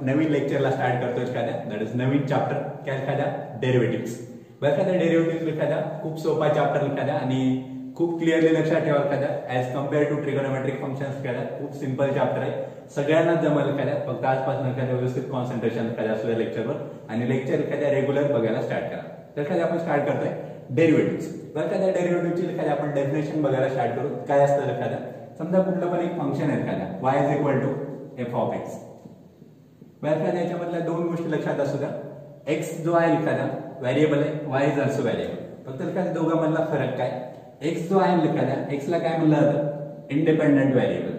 नवीन लेक्चरला start करतोय एखाद्या, that is Naveen chapter काय एखाद्या डेरिव्हेटिव्ह्ज. बरं एखाद्या डेरिव्हेटिव्ह्ज एखाद्या खूप सोपा चॅप्टर एखाद्या आणि खूप क्लिअरली लक्षात ठेवा एखाद्या as compared to trigonometric functions एखाद्या खूप सिंपल चॅप्टर आहे, सगळ्यांना जमल एखाद्या. फक्त आजपासून एखाद्या व्यवस्थित कॉन्सन्ट्रेशन एखाद्या असू द्या लेक्चरवर आणि लेक्चर एखाद्या रेग्युलर बघायला स्टार्ट करा. तर एखाद्या आपण स्टार्ट करतोय डेरिव्हेटिव्ह्ज. बरं एखाद्या डेरिव्हेटिव्हची एखाद्या आपण डेफिनेशन बघायला स्टार्ट करू. काय असतं एखाद्या, समजा कुठलं पण एक फंक्शन आहे एखाद्या y is equal to F of X. बरं एखाद्या याच्यामधल्या दोन गोष्टी लक्षात असू द्या. एक्स जो आहे एखादा व्हेरिएबल आहे, वाय इज ऑल्सो व्हेरिएबल. फक्त एखाद्या दोघांमधला फरक काय, एक्स जो आहे एखाद्या एक्सला काय म्हणलं जातं, इंडिपेंडेंट व्हेरिएबल.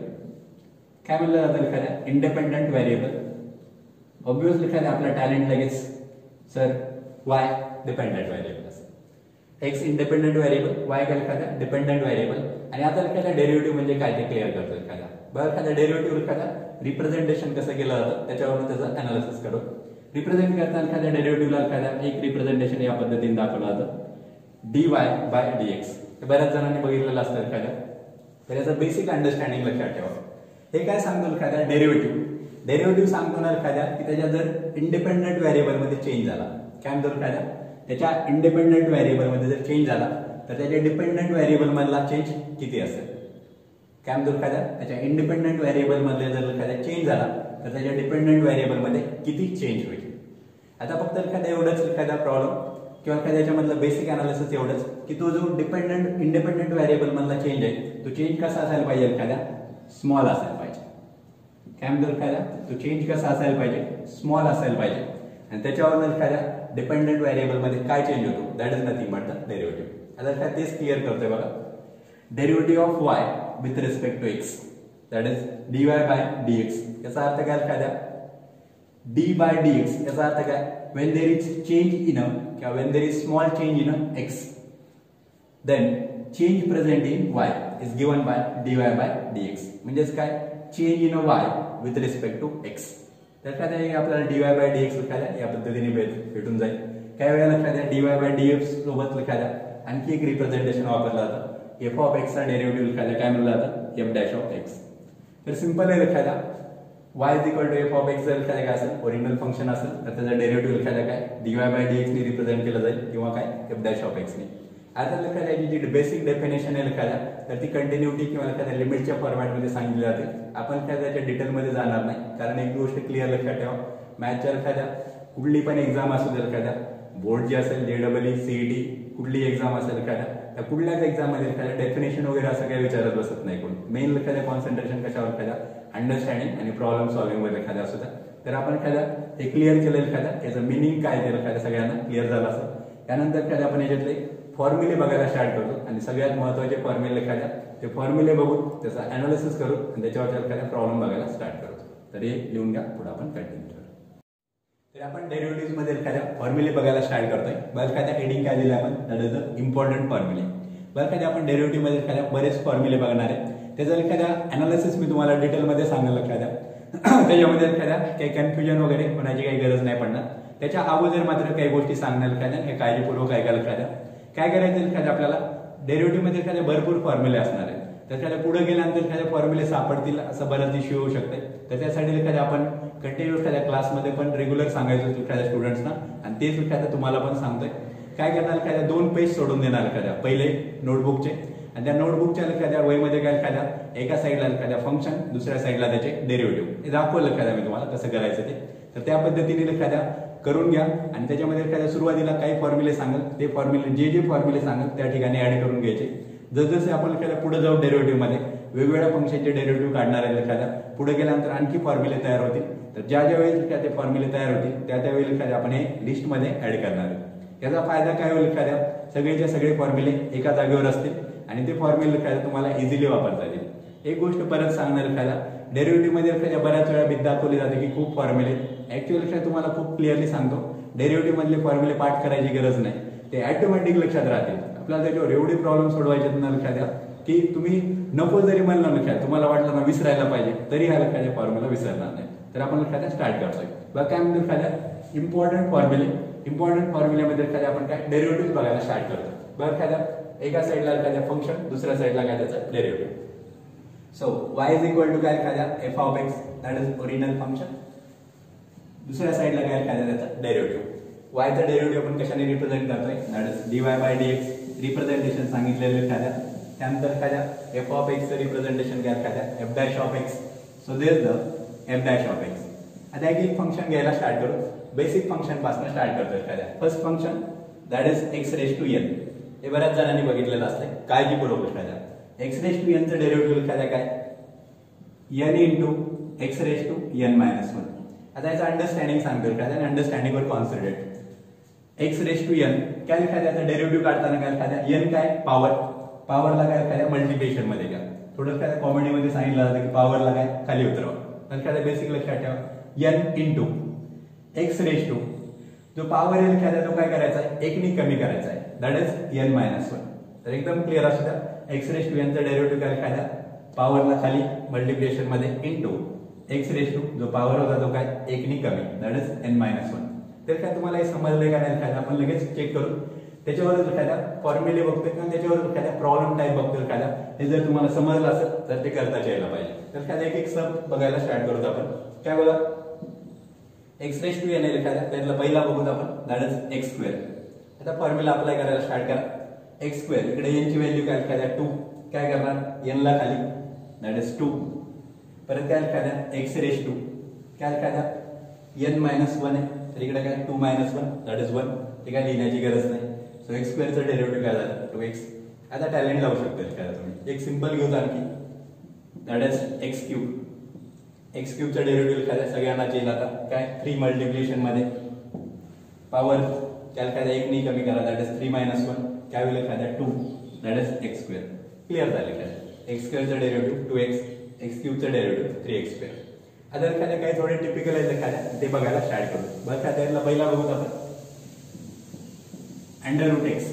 काय म्हणलं जातं एखाद्या, इंडिपेंडेंट व्हेरिएबल. ऑब्व्हियसली एखाद्या आपला टॅलेंट लगेच सर वाय डिपेंडेंट व्हेरिएबल असं. एक्स इंडिपेंडेंट व्हेरिएबल, वाय काय एखाद्या डिपेंडेंट व्हेरिएबल. आणि आता एखाद्या डेरिव्हेटिव्ह म्हणजे काय ते क्लिअर करतो एखादा. बरं एखाद्या डेरिव्हेटिव्ह एखादा रिप्रेझेंटेशन कसं केलं जातं त्याच्यावरून त्याचं अनालिसिस करू. रिप्रेझेंट करताना एखाद्या डेरिव्हेटिव्हला एखाद्या एक रिप्रेझेंटेशन या पद्धतीने दाखवलं जातं dy बाय dx. बऱ्याच जणांनी बघितलेलं असतं एखाद्या, तर याचं बेसिक अंडरस्टँडिंग लक्षात ठेवा. हे काय सांगतो एखाद्या डेरिव्हेटिव्ह सांगतो ना एखाद्या की त्याच्या जर इंडिपेंडेंट व्हेरिएबल मध्ये चेंज झाला, काय म्हणतो एखाद्या त्याच्या इंडिपेंडेंट व्हेरिएबल मध्ये जर चेंज झाला तर त्याच्या डिपेंडेंट व्हेरिएबल मधला चेंज किती असेल. काय म्हणतो एखाद्या त्याच्या इंडिपेंडेंट व्हेरिएबल मध्ये जर एखाद्या चेंज झाला तर त्याच्या डिपेंडेंट व्हेरिएबल मध्ये किती चेंज होईल. आता फक्त एखाद्या एवढंच एखादा प्रॉब्लेम किंवा एखाद्या याच्यामधलं बेसिक अनालिसिस एवढंच की तो जो इंडिपेंडेंट व्हेरिएबल मधला चेंज आहे तो चेंज कसा असायला पाहिजे एखाद्या, स्मॉल असायला पाहिजे. काय म्हणतो एखाद्या तो चेंज कसा असायला पाहिजे, स्मॉल असायला पाहिजे. आणि त्याच्यावर एखाद्या डिपेंडेंट व्हेरिएबल मध्ये काय चेंज होतो, that is nothing but the derivative. आता काय तेच क्लिअर करतोय बघा. Derivative of Y with respect to X that is dy by dx. याचा अर्थ काय एखाद्या d by dx याचा अर्थ काय, when there is change in a किंवा when there is small change in a x then change present in y is given by dy by dx. म्हणजेच काय, change in a y with respect to x. तर एखाद्या आपल्याला dy by dx एखाद्या या पद्धतीने भेटून जाईल. काही वेळेला एखाद्या dy by dx सोबत एखाद्या आणखी एक रिप्रेझेंटेशन वापरलं जातं, f ऑफ x चा डेरिव्हेटिव्ह एखाद्या काय म्हणलं जातं, f डॅश ऑफ x. तर सिंपल आहे एखाद्या y is equal to F of X जर एखाद्या काय असेल ओरिजिनल फंक्शन असेल तर त्याचा डेरिव्हेटिव्ह एखाद्या काय dy बाय dx ने रिप्रेझेंट केलं जाईल किंवा काय f डॅश ऑफ x ने. आता एखाद्याची जी बेसिक डेफिनेशन आहे एखाद्या तर ती कंटिन्युटी किंवा एखाद्या लिमिटच्या फॉर्मॅटमध्ये सांगितली जाते. आपण त्याच्या डिटेलमध्ये जाणार नाही कारण एक गोष्ट क्लिअर लक्षात ठेवा, मॅथच्या एखाद्या कुठली पण एक्झाम असू दे एखाद्या बोर्ड जी असेल JEE CET कुठली एक्झाम असेल एखाद्या त्या कुठल्याच एक्झाम मध्ये एखाद्या डेफिनेशन वगैरे असं काही विचारत बसत नाही कोण. मेन एखाद्या कॉन्सन्ट्रेशन कशावर एखाद्या अंडरस्टँडिंग आणि प्रॉब्लेम सॉल्व्हिंग मध्ये एखाद्या असू द्या. तर आपण एखाद्या हे क्लिअर केलं एखाद्या याचं मिनिंग काय ते एखाद्या सगळ्यांना क्लिअर झालं असेल. त्यानंतर एखाद्या आपण याच्यातले फॉर्म्युले बघायला स्टार्ट करतो आणि सगळ्यात महत्त्वाचे फॉर्म्युले एखाद्या ते फॉर्म्युले बघून त्याचा अनालिसिस करू आणि त्याच्यावर एखाद्या प्रॉब्लेम बघायला स्टार्ट करतो. तर हे लिहून घ्या, पुढे आपण कंटिन्यू करू. तर आपण डेरिव्हेटिव्ह्ज मध्ये एखाद्या फॉर्म्युले बघायला स्टार्ट करतोय. बरं एखाद्या हेडिंग काय दिलं आपण, दॅट इज द इम्पॉर्टंट फॉर्म्युले. बरं एखाद्या आपण डेरिव्हेटिव्ह मध्ये एखाद्या बरेच फॉर्म्युले बघणार आहे, त्याचं एखाद्या अनालिसिस मी तुम्हाला डिटेलमध्ये सांगेल एखाद्या. त्याच्यामध्ये एखाद्या काही कन्फ्युजन वगैरे होण्याची काही गरज नाही पडणार. त्याच्या अगोदर मात्र काही गोष्टी सांगणार एखाद्या हे काळजीपूर्वक ऐकायला एखाद्या. काय करायचं एखाद्या आपल्याला डेरिव्हेटिव्ह मध्ये एखाद्या भरपूर फॉर्म्युले असणार आहेत. त्याच्या पुढे गेल्यानंतर एखाद्या फॉर्म्युले सापडतील असं बराच इश्यू होऊ शकते. तर त्यासाठी एखाद्या आपण कंटिन्यू एखाद्या क्लासमध्ये पण रेग्युलर सांगायचं एखाद्या स्टुडंट्सना आणि तेच एखाद्या तुम्हाला पण सांगतोय. काय करणार एखाद्या 2 पेज सोडून देणार एखाद्या पहिले नोटबुकचे आणि त्या नोटबुकच्या एखाद्या वहीमध्ये काय एखाद्या एका साईडला एखाद्या फंक्शन दुसऱ्या साईडला त्याचे डेरिव्हेटिव्ह हे दाखवलं एखाद्या मी तुम्हाला कसं करायचं ते. तर त्या पद्धतीने एखाद्या करून घ्या आणि त्याच्यामध्ये एखाद्या सुरुवातीला काही फॉर्म्युले सांगेल ते फॉर्म्युले जे फॉर्म्युले सांगेल त्या ठिकाणी ऍड करून घ्यायचे. जसजसे आपण एखाद्या पुढे जाऊ डेरिव्हेटिव्ह मध्ये वेगवेगळ्या फंक्शनचे डेरिव्हेटिव्ह काढणार आहेत एखाद्या पुढे गेल्यानंतर आणखी फॉर्म्युले तयार होतील. तर ज्या वेळेस ते फॉर्म्युले तयार होतील त्या वेळेला एखाद्या आपण हे लिस्टमध्ये ऍड करणार आहे. याचा फायदा काय होईल एखाद्या सगळेच्या सगळे फॉर्म्युले एका जागेवर असतील आणि ते फॉर्म्युले एखाद्या तुम्हाला इझिली वापरता येतील. एक गोष्ट परत सांगणार एखाद्या डेरिव्हेटिव्ह मध्ये एखाद्या बऱ्याच वेळा भीती दाखवली जाते की खूप फॉर्म्युले. ऍक्च्युअली तुम्हाला खूप क्लिअरली सांगतो डेरिव्हेटिव्ह मधले फॉर्म्युले पाठ करायची गरज नाही, ते ऑटोमॅटिक लक्षात राहतील. आपल्याला त्याच्यावर एवढे प्रॉब्लेम सोडवायचे ना एखाद्या की तुम्ही नको जरी म्हणलं ना तुम्हाला वाटलं ना विसरायला पाहिजे तरी हा एखाद्या फॉर्म्युला विसरणार नाही. तर आपण एखाद्या स्टार्ट करतोय. बघा काय म्हणतो एखाद्या इम्पॉर्टंट फॉर्म्युले. इम्पॉर्टंट फॉर्म्युल्यामध्ये एखाद्या आपण काय डेरिव्हेटिव्ह बघायला स्टार्ट करतो. बघा एखाद्या एका साईडला एखाद्या फंक्शन दुसऱ्या साईडला काय त्याचं derivative. So y is equal to काय एखाद्या f of x that is original function दुसऱ्या साईडला काय एखाद्या त्याचा डेरिव्हेटिव्ह वायचा डेरिव्हेटिव्ह आपण कशाने रिप्रेझेंट करतोय दॅट इज dy/dx रिप्रेझेंटेशन सांगितलेलं एखाद्या त्यानंतर एखाद्या f ऑफ x चं रिप्रेझेंटेशन घ्या एखाद्या f' of x so there the f' of x आता एक फंक्शन घ्यायला स्टार्ट करू बेसिक फंक्शन पासून स्टार्ट करतो एखाद्या first function that is x⁻n हे बऱ्याच जणांनी बघितलेलं असते काळजीपूर्वक एखाद्या x⁻n चं डेरिव्हेटिव्ह एखाद्या काय n into x⁻n - 1 आता याचं अंडरस्टँडिंग सांगतो एखाद्या अंडरस्टँडिंग वर कॉन्सन्ट्रेट x⁻n काय एखाद्याचा डेरिव्हेटिव्ह काढताना काय एखाद्या n काय पॉवरला काय एखाद्या मल्टिप्लिकेशन मध्ये घ्या थोडं एखाद्या कॉमेडी मध्ये सांगितलं जातं की पॉवरला काय खाली उतरवा पण एखाद्या बेसिक लक्षात ठेवा n into x⁻, जो पॉवर येईल एखाद्या तो काय करायचा आहे एकनी कमी करायचा आहे दॅट इज n - 1 तर एकदम क्लिअर असू द्या x⁻n चा डेरिव्हेटिव्ह काय एखाद्या पॉवरला खाली मल्टिप्लिकेशन मध्ये इंटू x⁻, जो पॉवर होता तो काय एकनी कमी दॅट इज n - 1 तर काय तुम्हाला हे समजले का नाही एखाद्या आपण लगेच चेक करू त्याच्यावर एखाद्या फॉर्म्युले बघतोय किंवा त्याच्यावर एखाद्या प्रॉब्लेम टाइप बघतोय एखाद्या हे जर तुम्हाला समजलं असेल तर ते करता यायला पाहिजे तर एखाद्या एक एक सब बघायला स्टार्ट करू आपण काय बघा x⁻n एखाद्या त्यातला पहिला बघू आपण दॅट इज x². आता फॉर्म्युला अप्लाय करायला स्टार्ट करा x² इकडे n ची व्हॅल्यू काय एखाद्या 2 काय करणार n ला खाली दॅट इज 2 परत काय एखाद्या x⁻, काय एखाद्या n - 1 आहे तर इकडे काय 2 - 1 दॅट इज 1 ते काय लिहिण्याची गरज नाही सो x² चं डेरिव्हेटिव्ह काय झालं 2x आता टॅलेंट लावू शकता एखाद्या तुम्ही एक सिंपल घेऊ आणखी दॅट इज x³ x³ चं डेरिव्हेटिव्ह एखाद्या सगळ्यांना येईल आता काय 3 मल्टिप्लिकेशन मध्ये पॉवर काय एखाद्या एक नाही कमी करा दॅट इज 3 - 1 काय होईल एखाद्या 2 दॅट इज x² क्लिअर झाले काय x² चं डेरिव्हेटिव्ह 2x x³ चं डेरिव्हेटिव्ह 3x². आता एखाद्या काही थोडे टिपिकल आहे एखाद्या ते बघायला स्टार्ट करू बघा त्यातला पहिला बघू आपण √x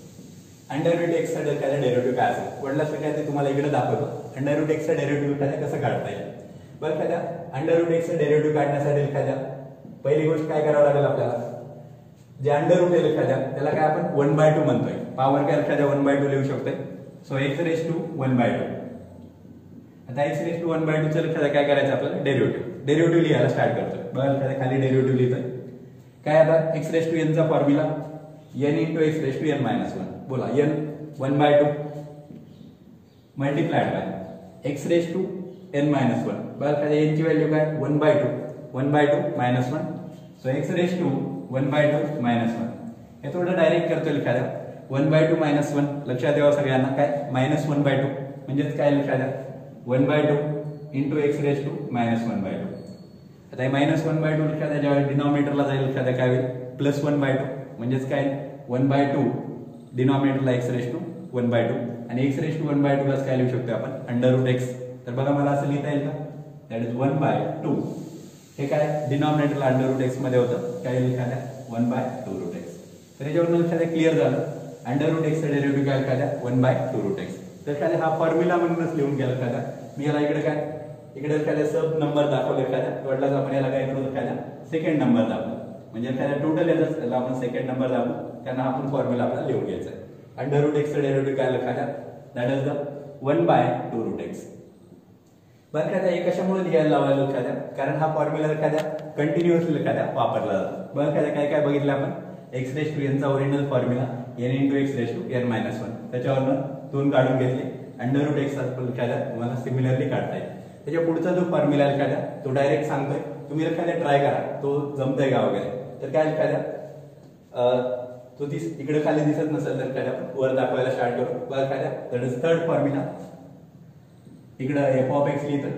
√x चा एखादा डेरिव्हेटिव्ह काय असेल वडला काय ते तुम्हाला इकडे दाखवतो √x चा डेरिव्हेटिव्ह एखाद्या कसं काढता येईल बघा एखाद्या √x चा डेरिव्हेटिव्ह काढण्यासाठी एखाद्या पहिली गोष्ट काय करावं लागेल आपल्याला जे अंडर रूट आहे एखाद्या त्याला काय आपण 1/2 म्हणतोय पॉवर काय एखाद्या 1/2 लिहू शकतोय सो x⁻1/2 आता x⁻1/2 चं एखाद्या काय करायचं आपल्याला डेरिव्हेटिव्ह लिहायला स्टार्ट करतोय बघा एखाद्या खाली डेरिव्हेटिव्ह लिहितोय काय आता x⁻n चा फॉर्म्युला n into x⁻n - 1 बोला n 1/2 मल्टिप्लाइड बाय x⁻n - 1 बघा एखाद्या n ची व्हॅल्यू काय 1/2 - 1 सो x⁻1/2 - 1 हे थोडं डायरेक्ट करतोय एखाद्या 1/2 - 1 लक्षात ठेवा सगळ्यांना काय -1/2 म्हणजेच काय एखाद्या 1/2 into x⁻ -1/2 आता हे -1/2 एखाद्या जेव्हा डिनॉमिनेटरला जाईल एखाद्या काय होईल +1/2 म्हणजेच काय 1/2 डिनॉमिनेटरला x⁻1/2 आणि x⁻1/2 ला काय लिहू शकतो आपण √x तर बघा मला असं लिहिता येईल का दॅट इज 1/2 हे काय डिनॉमिनेटरला √x मध्ये होतं काय लिहिल्या 1/2√x तर याच्यावरून एखाद्या क्लिअर झालं √x चा डेरिव्हेटिव्ह काय एखाद्या 1/2√x तर एखाद्या हा फॉर्म्युला म्हणूनच लिहून गेला एखाद्या मी याला इकडे एखाद्या सब नंबर दाखवले एखाद्या वडलाच आपण याला काय करू एखाद्या सेकंड नंबर दाखवू म्हणजे एखाद्या टोटल येतच त्याला आपण सेकंड नंबर दाबू त्यांना आपण फॉर्म्युला आपल्याला लिहून घ्यायचा आहे √x चा डेरिव्हेटिव्ह काय एखाद्या दॅट इज द 1/2√x बरं एखाद्या हे कशामुळे लिहायला लावायला एखाद्या कारण हा फॉर्म्युला एखाद्या कंटिन्युअसली एखाद्या वापरला जातो बरं एखाद्या काय काय बघितलं आपण x⁻n चा original formula n into x⁻n - 1 त्याच्यावरनं 2 काढून घेतले √x चा एखाद्या तुम्हाला सिमिलरली काढता येईल त्याच्या पुढचा जो फॉर्म्युला एखाद्या तो डायरेक्ट सांगतोय तुम्ही एखाद्या ट्राय करा तो जमतोय का वगैरे तर काय एखाद्या तो इकडे खाली दिसत नसेल तर एखाद्या वर दाखवायला स्टार्ट करू बघा एखाद्या दॅट इज थर्ड फॉर्म्युला इकडे f ऑफ x लिहितो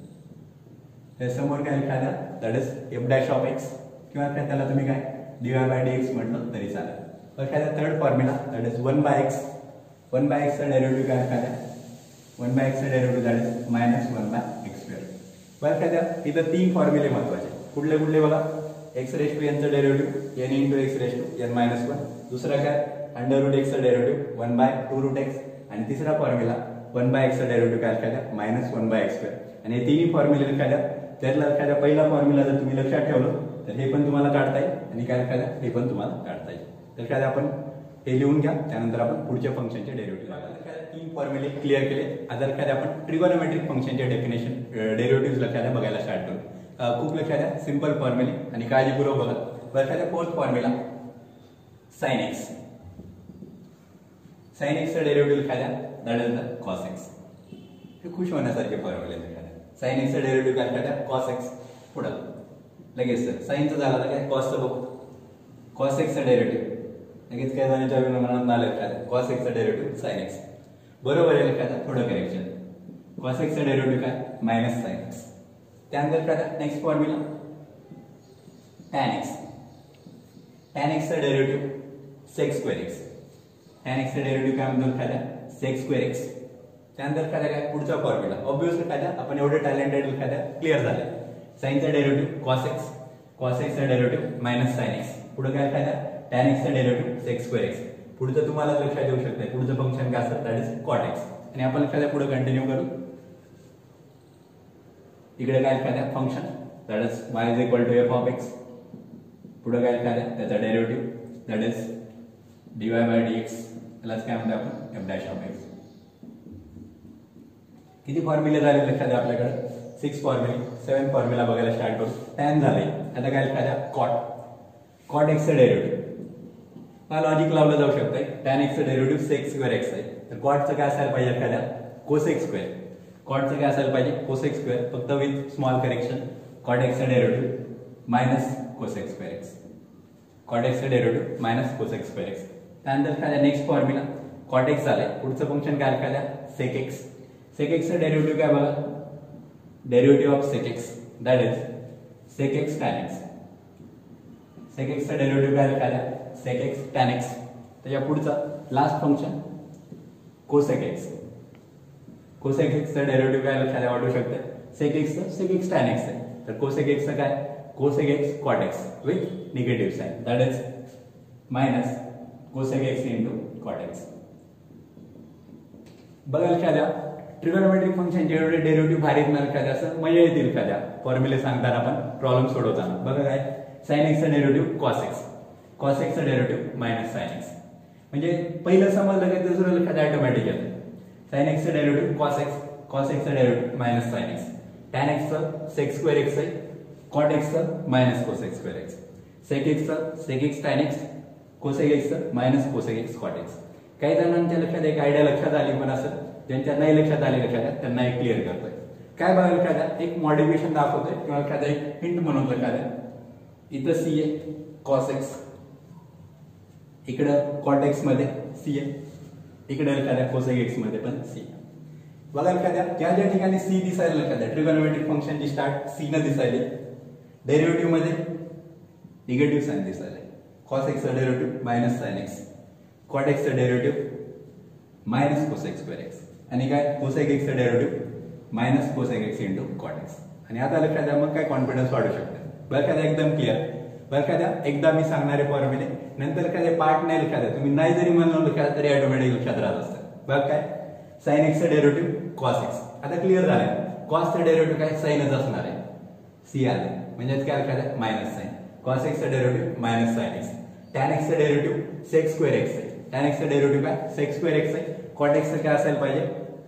त्या समोर काय एखाद्या that is f' of x किंवा त्याला तुम्ही काय dy/dx म्हटलं तरी चालेल एखाद्या third formula that is 1/x चा डेरिव्हेटिव्ह काय एखाद्या 1/x चा डेरिव्हेटिव्ह दॅट इज -1/x². बरं एखाद्या इथं 3 फॉर्म्युले महत्वाचे कुठले बघा x⁻n चा डेरिव्हेटिव्ह n into x⁻n - 1 दुसरा काय √x चा डेरिव्हेटिव्ह 1/2√x आणि तिसरा फॉर्म्युला 1/x चा डेरिव्हेटिव्ह काय एखाद्या -1/x² आणि हे तिन्ही फॉर्म्युले एखाद्या त्यातला एखाद्या पहिला फॉर्म्युला जर तुम्ही लक्षात ठेवलं तर हे पण तुम्हाला काढता येईल आणि काय एखाद्या हे पण तुम्हाला काढता येईल तर एखाद्या आपण हे लिहून घ्या त्यानंतर आपण पुढच्या फंक्शनचे डेरिव्हेटिव्ह बघायला एखाद्या 3 फॉर्म्युले क्लिअर केले आता एखाद्या आपण ट्रिगोनोमेट्रिक फंक्शनचे डेफिनेशन डेरिव्हेटिव्हज एखाद्या बघायला स्टार्ट करू खूप लक्षात द्या, सिंपल फॉर्म्युले आणि काळजीपूर्वक बघा. लक्षात द्या, fourth formula sine X. Sine एक्सचा डेरिव्हेटिव्ह लक्षात द्या, that is the cos X. हे खुश होण्यासारखे फॉर्म्युले लक्षात द्या. साइन एक्सचा डेरिव्हेटिव्ह काय लक्षात द्या, कॉस एक्स. पुढं लगेच सर साइनचं झालं तर काय, कॉसचं बघू. कॉस एक्सचा डेरिव्हेटिव्ह लगेच काय जाण्याच्या मनात ना लक्षात द्या, कॉस एक्सचा डेरिव्हेटिव्ह साइन एक्स. बरोबर आहे लक्षात द्या. थोडं करेक्शन, कॉस एक्सचा डेरिव्हेटिव्ह काय, मायनस साइन एक्स. त्यानंतर काय next formula tan x. tan x चा derivative sec square x. tan x चा डेरिव्हेटिव्ह काय म्हणतो लक्षात द्या, sec स्क्वेअर x. त्यानंतर काय पुढचा फॉर्म्युला ऑब्वियसली काय द्या, आपण एवढे टॅलेंटेड लक्षात द्या, क्लिअर झाले. साइनचा derivative cos x. cos x चा डेरिव्हेटिव्ह मायनस sin x. पुढे काय द्या, tan x चा डेरिव्हेटिव्ह sec स्क्वेअर x. पुढचं तुम्हाला लक्षात येऊ शकते, पुढचं फंक्शन काय असतं, दॅट इज cot x. आणि आपण लक्षात द्या पुढे कंटिन्यू करू. इकडे काय लक्षात द्या, function that is y is equal to f of x. पुढे काय लक्षात द्या, त्याचा derivative that is dy by dx plus काय म्हणतो आपण f डॅश ऑफ x. किती फॉर्म्युले झाले लक्षात द्या आपल्याकडे, 6 फॉर्म्युले. 7 फॉर्म्युला बघायला स्टार्ट करू. tan झाले, आता काय लक्षात द्या, cot x चा डेरिव्हेटिव्ह. हा लॉजिक लावलं जाऊ शकतंय. tan x चा डेरिव्हेटिव्ह sec स्क्वेअर x आहे, तर cot चं काय असायला पाहिजे लक्षात द्या, cosec स्क्वेअर. cot चं काय असायला पाहिजे, cosec स्क्वेअर, फक्त with small correction. cot x चा derivative minus cosec square x. cot x चा derivative minus cosec square x. त्यानंतर काय नेक्स्ट फॉर्म्युला cot x झाले. पुढचं फंक्शन काय लक्षात द्या, sec x. sec x चा डेरिव्हेटिव्ह काय बघा, derivative of sec x that is sec x tan x. sec x चा डेरिव्हेटिव्ह काय लक्षात द्या, sec x tan x. त्याच्या पुढचा last function cosec x. cosec x चा डेरिव्हेटिव्ह काय लक्षात द्या, वाटू शकते sec x चा sec x tan x आहे, तर cosec x चा काय, cosec x cot x with negative sign that is minus cosec x into cot x. बघा लक्षात द्या, ट्रिगोनोमेट्रिक फंक्शनचे एवढे डेरिव्हेटिव्ह भारीत ना लक्षात द्या, असं मजा येतील लक्षात फॉर्म्युले सांगताना आपण प्रॉब्लेम सोडवताना. बघा काय, sin x चा derivative cos x. cos x चा डेरिव्हेटिव्ह मायनस sin x. म्हणजे पहिलं समजलं की दुसरं लक्षात ऑटोमॅटिक येतं. sin x चा derivative cos x. cos x चा derivative minus sin x. tan x चा sec स्क्वेअर x आहे, cot x चा minus cosec square x. sec x चा sec x tan x, cosec x चा minus cosec x cot x. काही जणांच्या लक्षात एक आयडिया लक्षात आली, पण असं ज्यांच्या नाही लक्षात आले लक्षात द्या, त्यांना एक क्लिअर करतोय. काय बघा लक्षात द्या, एक मॉडिफिकेशन दाखवतोय किंवा लक्षात एक हिंट म्हणून लक्षात द्या. इथं c आहे cos x, इकडं cot x मध्ये c आहे, इकडे लक्षात द्या cosec x मध्ये पण c. बघा लक्षात द्या, ज्या ज्या ठिकाणी c दिसायला लक्षात द्या, ट्रिगोनोमेट्रिक फंक्शनची स्टार्ट c न दिसायली, डेरिव्हेटिव्ह मध्ये निगेटिव्ह साइन दिसायला. cos x चा derivative minus sin x, cot x चा derivative minus cosec square x, आणि काय cosec x चा derivative minus cosec x into cot x. आणि आता लक्षात द्या, मग काय कॉन्फिडन्स वाढू शकते. लक्षात द्या एकदम क्लिअर. लक्षात द्या, एकदा मी सांगणारे फॉर्म्युले नंतर काय पार्ट नाही लक्षात द्या, तुम्ही नाही जरी म्हणलं लक्षात तरी ऑटोमॅटिक लक्षात राहत असतं. बघ काय, sin x चा डेरिव्हेटिव्ह cos x. आता क्लिअर झालंय, cos चा डेरिव्हेटिव्ह काय साइनच असणार आहे, c आले म्हणजे काय लक्षात द्या मायनस साइन. cos x चा derivative minus sin x. tan x चा डेरिव्हेटिव्ह sec स्क्वेअर x आहे, tan x चा डेरिव्हेटिव्ह काय sec स्क्वेअर x आहे. cot x चा काय असायला पाहिजे,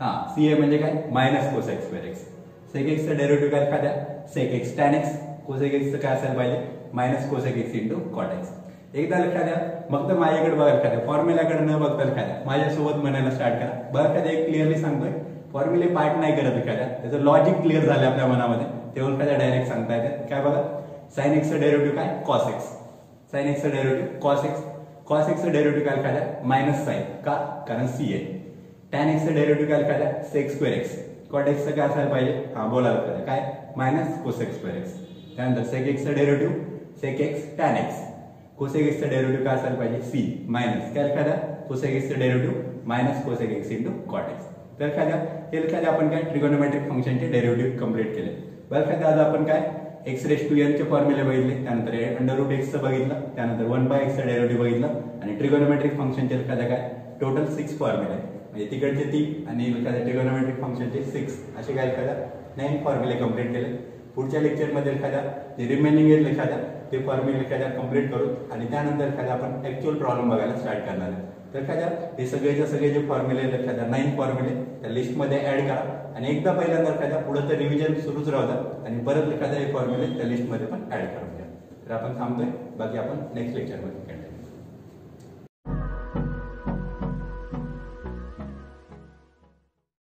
c आहे म्हणजे काय minus cosec square x. sec x चा डेरिव्हेटिव्ह काय लक्षात द्या sec x tan x. cosec x चा काय असायला पाहिजे minus cosec x into cot x. एकदा लक्षात द्या, मग तर माझ्याकडे बघा लक्षात द्या, फॉर्म्युलाकडे न बघता लक्षात द्या, माझ्यासोबत म्हणायला स्टार्ट करा. बघा काय एक क्लिअरली सांगतोय, फॉर्म्युले पार्ट नाही करत लक्षात द्या, त्याचं लॉजिक क्लिअर झालं आपल्या मनामध्ये, तेव्हा काय डायरेक्ट सांगता येते. काय बघा, sin x चा डेरिव्हेटिव्ह काय cos x. sin x चा derivative cos x. cos x चा डेरिव्हेटिव्ह काय लक्षात द्या मायनस साइन, का कारण c आहे. tan x चा डेरिव्हेटिव्ह काय लक्षात द्या sec square x. cot x चा काय असायला पाहिजे, बोला लक्षात द्या काय मायनस cosec स्क्वेअर x. त्यानंतर sec x चा derivative sec x tan x. cosec x चा डेरिव्हेटिव्ह काय असायला पाहिजे c मायनस काय लक्षात द्या cosec x चा derivative minus cosec x into cot x. तर लक्षात द्या, हे लक्षात द्या आपण काय ट्रिगोनोमेट्रिक फंक्शनचे डेरिव्हेटिव्ह कंप्लीट केले. लक्षात द्या, आज आपण काय x रेस टू n चे फॉर्म्युले बघितले, त्यानंतर अंडर रूट x चं बघितलं, त्यानंतर 1/x चा डेरिव्हेटिव्ह बघितलं, आणि ट्रिगोनोमेट्रिक फंक्शनचे लक्षात द्या काय टोटल 6 फॉर्म्युले, म्हणजे तिकडचे 3 आणि लक्षात द्या ट्रिगोनोमेट्रिक फंक्शनचे 6 असे काय लक्षात द्या 9 फॉर्म्युले कंप्लीट केले. पुढच्या लेक्चरमध्ये लक्षात द्या जे रिमेनिंग आहेत लक्षात द्या ते फॉर्म्युले लक्षात द्या कंप्लीट करू, आणि त्यानंतर लक्षात द्या आपण ऍक्च्युअल प्रॉब्लेम बघायला स्टार्ट करणार आहे. तर काय हे सगळेचे सगळे जे फॉर्म्युले लक्षात द्या 9 फॉर्म्युले त्या लिस्टमध्ये ऍड करा आणि एकदा पहिल्यांदा काय पुढे तर रिव्हिजन सुरूच राहू द्या आणि परत एखादा हे फॉर्म्युले त्या लिस्टमध्ये पण ऍड करून द्या. तर आपण थांबतोय, बाकी आपण नेक्स्ट लेक्चरमध्ये कंटिन्यू